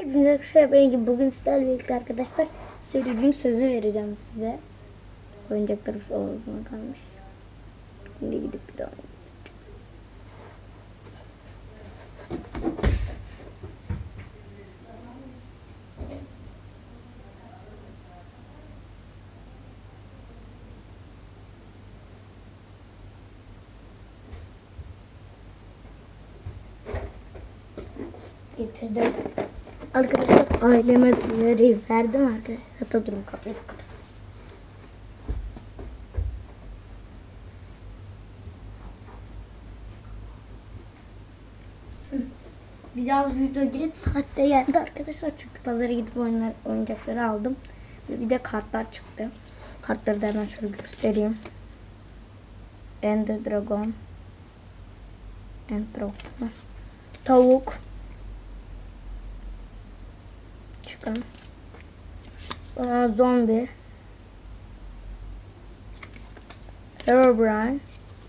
Hepinize arkadaşlar, benim gibi bugün sizlerle birlikte arkadaşlar söylediğim sözü vereceğim size. Oyuncaklarım olduğuna kalmış. Şimdi gidip bir daha oynayacağım. Getirdim. Arkadaşlar aileme verdim arkadaşlar. Hatta durun kapıyı bakalım. Biraz video geç saatte geldi arkadaşlar, çünkü pazara gidip oyuncakları aldım ve bir de kartlar çıktı. Kartları da hemen şöyle göstereyim. Ender Dragon, tavuk, çıkın, zombi, Herobrine,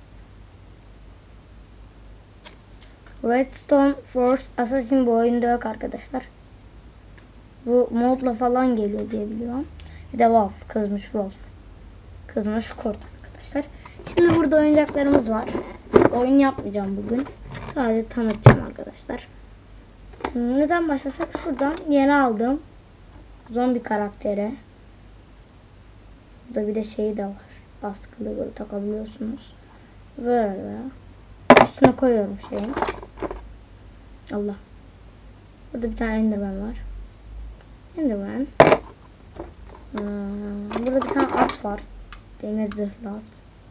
Redstone Force Assassin bu oyunda yok arkadaşlar. Bu modla falan geliyor diye biliyorum. Bir de Wolf, kızmış Wolf. Kızmış kurt arkadaşlar. Şimdi burada oyuncaklarımız var. Oyun yapmayacağım bugün. Sadece tanıtacağım arkadaşlar. Neden başlasak? Şuradan yeni aldığım zombi karakteri. Burada bir de şeyi de var. Askılı böyle takabiliyorsunuz. Böyle üstüne koyuyorum şeyi. Allah. Burada bir tane Enderman var. Enderman. Burada bir tane at var. Demir zırhlı at.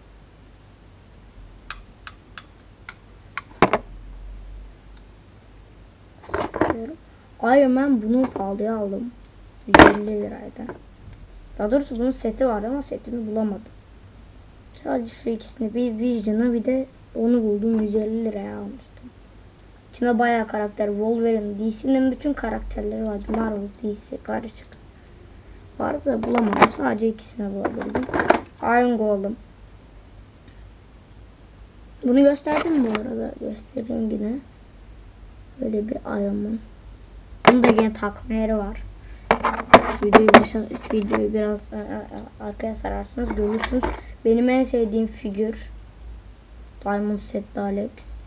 Iron Man bunu pahalıya aldım. 150 liraydı. Daha doğrusu bunun seti vardı ama setini bulamadım. Sadece şu ikisini, bir Vision'ı bir de onu buldum, 150 liraya almıştım. İçinde bayağı karakter, Wolverine, DC'nin bütün karakterleri vardı. Marvel, DC karışık. Vardı da bulamadım. Sadece ikisini bulabildim. Iron Golem. Bunu gösterdim mi bu arada? Göstereyim yine. Böyle bir Iron Man. Bunun da yine takma yeri var. Videoyu biraz arkaya sararsanız görürsünüz. Benim en sevdiğim figür Diamond Set Alex.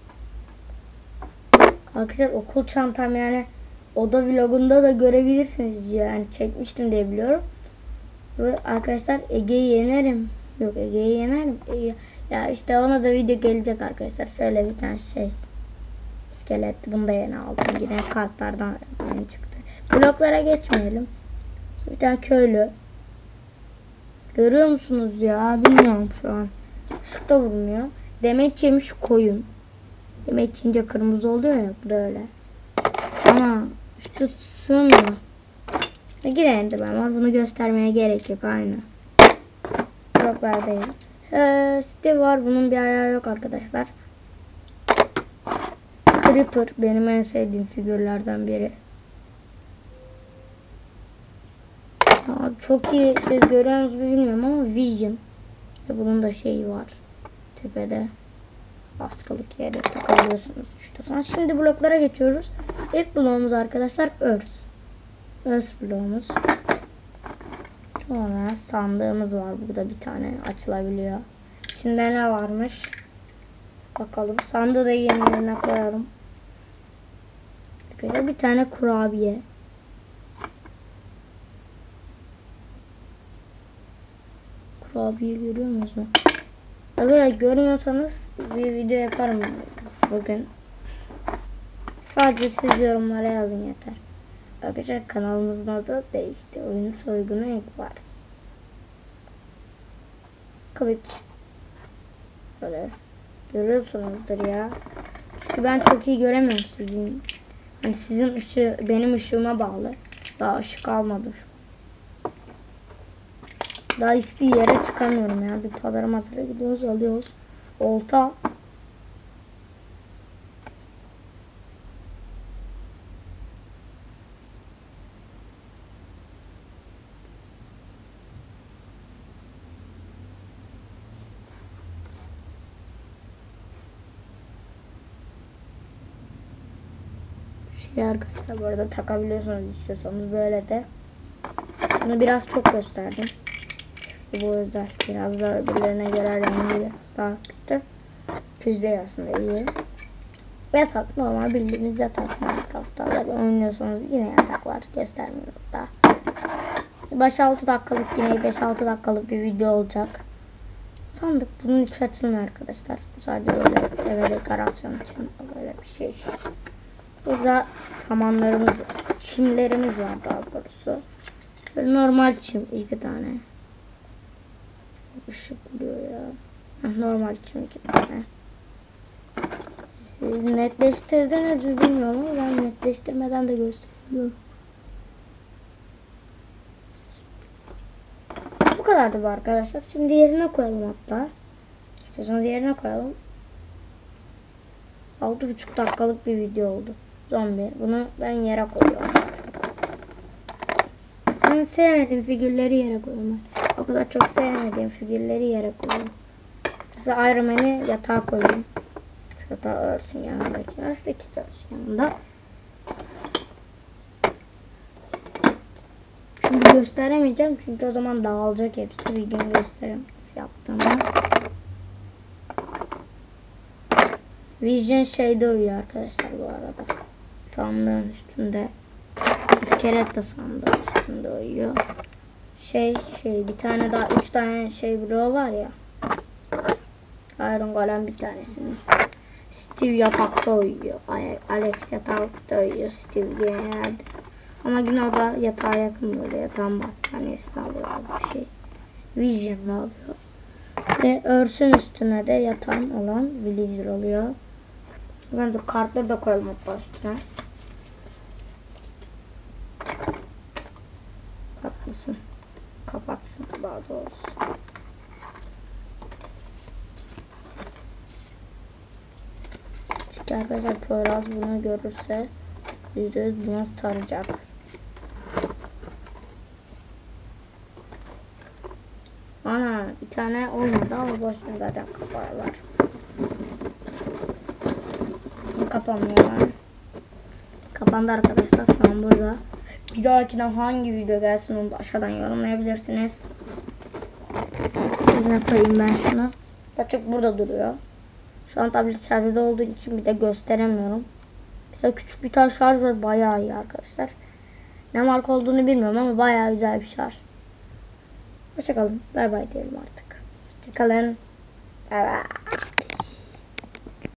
Arkadaşlar okul çantam, yani oda vlogunda da görebilirsiniz, yani çekmiştim diye biliyorum. Ve arkadaşlar Ege'yi yenerim. Yok, Ege'yi yenerim. Ya işte ona da video gelecek arkadaşlar. Şöyle bir tane şey. İskelet. Bunu da yeni aldım. Yine kartlardan yeni çıktı. Bloklara geçmeyelim. Bir tane köylü. Görüyor musunuz ya? Bilmiyorum şu an. Işıkta vurmuyor. Demet yemiş koyun. Demet yiyince kırmızı oluyor ya. Bu da öyle. Ama üstü sığmıyor. Yine Enderman var. Bunu göstermeye gerek yok. Aynı. Bloklar değil. Steve var. Bunun bir ayağı yok arkadaşlar. Creeper benim en sevdiğim figürlerden biri. Ya, çok iyi, siz görüyor musunuz bilmiyorum ama Vision. Ve bunun da şeyi var. Tepede askılık yeri takabiliyorsunuz. İşte. Şimdi bloklara geçiyoruz. İlk bloğumuz arkadaşlar Earth. Earth bloğumuz. Sonra sandığımız var. Burada bir tane açılabiliyor. İçinde ne varmış? Bakalım. Sandığı da yerine koyalım. Bir tane kurabiye. Kurabiye görüyor musunuz? Eğer görmüyorsanız bir video yaparım bugün. Sadece siz yorumlara yazın yeter. Arkadaşlar kanalımızın adı değişti. Oyunu Soygunu Eggwars. Kılıç. Böyle görüyorsunuzdur ya. Çünkü ben çok iyi göremiyorum sizin. Hani sizin ışığı benim ışığıma bağlı. Daha ışık almadım şu. Daha hiçbir yere çıkamıyorum ya. Bir pazara gidiyoruz, alıyoruz. Olta. şey arkadaşlar. Bu arada takabiliyorsunuz istiyorsanız böyle de. Bunu biraz çok gösterdim. Bu özel. Biraz daha öbürlerine göre rengi biraz daha kötü. Füze aslında iyi. Yatak normal bildiğimiz yatak Minecraft'ta. Oynuyorsanız yine yatak var. Göstermiyorum daha. 5-6 dakikalık yine 5-6 dakikalık bir video olacak. Sandık bunun içi açılmıyor arkadaşlar. Sadece öyle eve dekorasyon için böyle bir şey. Burada samanlarımız, çimlerimiz var daha doğrusu. Böyle normal çim 2 tane. Işık vuruyor ya. Normal çim 2 tane. Siz netleştirdiniz mi bilmiyorum ama ben netleştirmeden de gösteriyorum. Bu kadardı bu arkadaşlar. Şimdi yerine koyalım hatta. İstiyorsanız yerine koyalım. 6,5 dakikalık bir video oldu. Zombi. Bunu ben yere koyuyorum. Ben sevmediğim figürleri yere koyuyorum. O kadar çok sevmediğim figürleri yere koyuyorum. Mesela Iron Man'i yatağa koyayım. Şurada örsün yanındaki. Aslında ikisi de örsün yanında. Şimdi gösteremeyeceğim çünkü o zaman dağılacak hepsi. Bir gün göstereyim nasıl yaptığımı. Vision şeyde uyuyor arkadaşlar bu arada. Sandığın üstünde. İskelet de sandığın üstünde uyuyor. Bir tane daha 3 tane bloğu var ya. Iron Golem bir tanesinin. Steve yatakta uyuyor. Alex yatakta uyuyor. Steve yine yerde. Ama yine o da yatağa yakın böyle. Yatağın battaniyesini alıyor az bir şey. Vision'ı alıyor. Ve örsün üstüne de yatan olan Villager oluyor. Ben de kartları da koyalım hatta üstüne. Haklısın. Kapatsın daha doğrusu. Çünkü arkadaşlar Poyraz bunu görürse %100 buna saracak. Ana bir tane olmadı ama boşuna zaten kapağı var. Kapanmıyor. Kapandı arkadaşlar şu an burada. Bir dahakine hangi video gelsin onu da aşağıdan yorumlayabilirsiniz. Yerine koyayım ben şunu. Açık burada duruyor. Şu an tablet şarjda olduğu için bir de gösteremiyorum. Bir de küçük bir tane şarj var, bayağı iyi arkadaşlar. Ne marka olduğunu bilmiyorum ama bayağı güzel bir şarj. Hoşçakalın. Bay bay diyelim artık. Hoşçakalın. Bay bay.